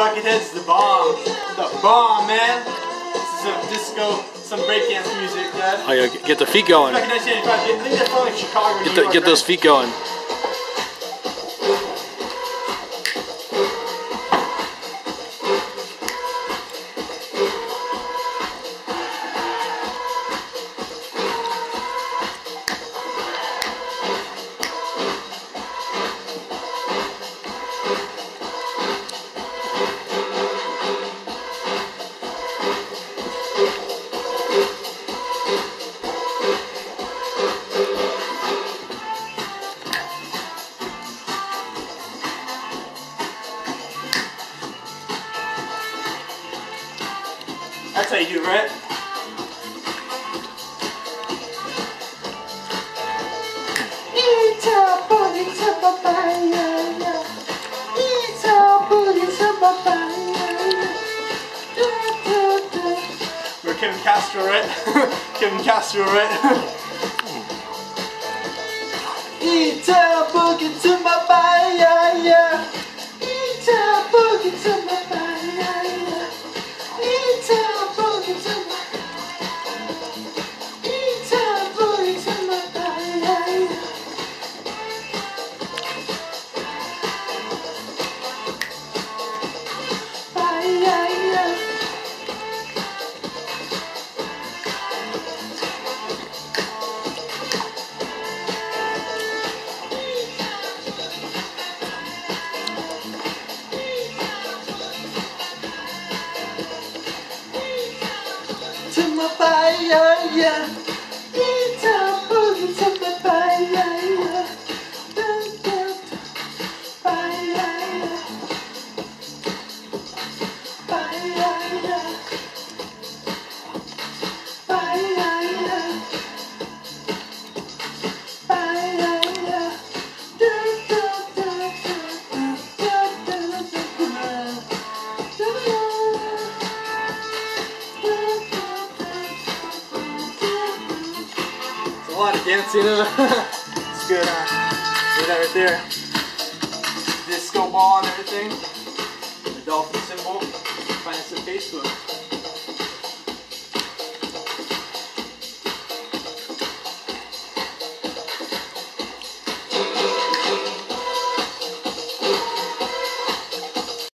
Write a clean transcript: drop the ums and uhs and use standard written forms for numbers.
Bucketheads, the bomb. The bomb, man. This is some disco, some breakdance music, Dad. Oh yeah, get the feet going. Back in 1985, I think that's from like Chicago, New York, Get those feet going. That's how you do it, right? We're Kevin Castro, right? Kevin Castro, right? Eat a boogie to my fire, yeah. Eat a boogie to my fire, yeah. Eat a boogie to my, eat a boogie to my fire, yeah. Fire, yeah. To my fire, yeah. Eat a boogie to my fire, yeah. Fire, yeah. Fire, yeah. Fire, yeah. Fire, yeah. A lot of dancing. It's good, huh? Look at that right there. Disco ball and everything. The dolphin symbol. Find us on Facebook.